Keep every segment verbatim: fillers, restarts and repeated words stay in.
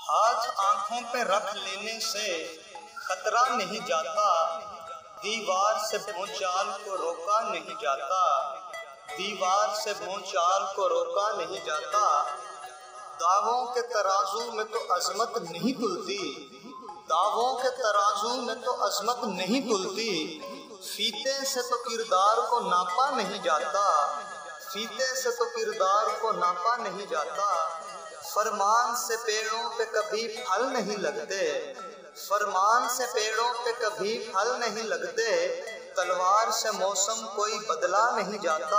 हाथ आंखों पे रख लेने से खतरा नहीं जाता, दीवार से भूचाल को रोका नहीं जाता, दीवार से भूचाल को रोका नहीं जाता। दावों के तराजू में तो अजमत नहीं तुलती, दावों के तराजू में तो अजमत नहीं तुलती, फीते से तो किरदार को नापा नहीं जाता, फीते से तो किरदार को नापा नहीं जाता। फरमान से पेड़ों पे कभी फल नहीं लगते, फरमान से पेड़ों पे कभी फल नहीं लगते, तलवार से मौसम कोई बदला नहीं जाता।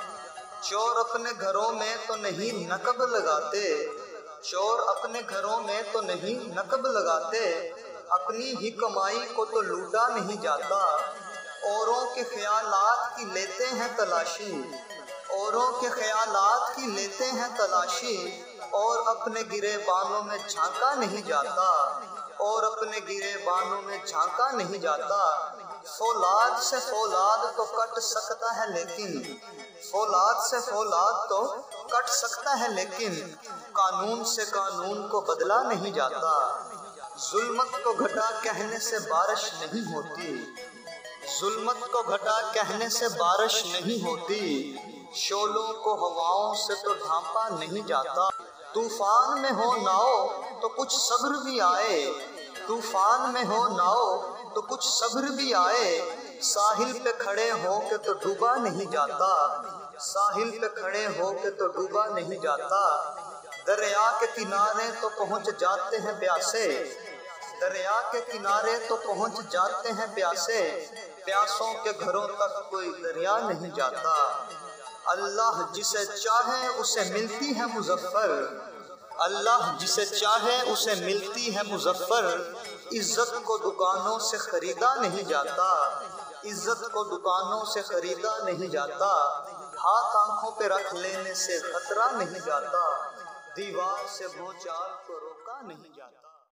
चोर अपने घरों में तो नहीं नकब लगाते, चोर अपने घरों में तो नहीं नकब लगाते, अपनी ही कमाई को तो लूटा नहीं जाता। औरों के ख्यालात की लेते हैं तलाशी, औरों के ख्यालात की लेते हैं तलाशी, और अपने गिरे बानों में झांका नहीं जाता, और अपने गिरे बानों में झांका नहीं जाता। फौलाद से फौलाद तो कट सकता है लेकिन, फौलाद से फौलाद तो कट सकता है लेकिन, कानून से कानून को बदला नहीं जाता। जुल्मत को घटा कहने से बारिश नहीं होती, जुल्मत को घटा कहने से बारिश नहीं होती, शोलों को हवाओं से तो ढांपा नहीं जाता। तूफान में हो नाओ तो कुछ सब्र भी आए, तूफान में हो नाओ तो कुछ सब्र भी आए, साहिल पे खड़े हो के तो डूबा नहीं जाता, साहिल पे खड़े हो के तो डूबा नहीं जाता। दरिया के किनारे तो पहुंच जाते हैं प्यासे, दरिया के किनारे तो पहुंच जाते हैं प्यासे, प्यासों के घरों तक कोई दरिया नहीं जाता। अल्लाह जिसे चाहे उसे मिलती है मुजफ्फर, अल्लाह जिसे चाहे उसे मिलती है मुजफ्फर, इज्जत को दुकानों से खरीदा नहीं जाता, इज्जत को दुकानों से खरीदा नहीं जाता। हाथ आंखों पे रख लेने से खतरा नहीं जाता, दीवार से भूचाल को रोका नहीं जाता।